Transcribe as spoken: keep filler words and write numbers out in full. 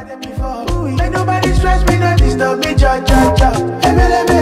Ain't nobody stress me, no disturb me, cha cha cha.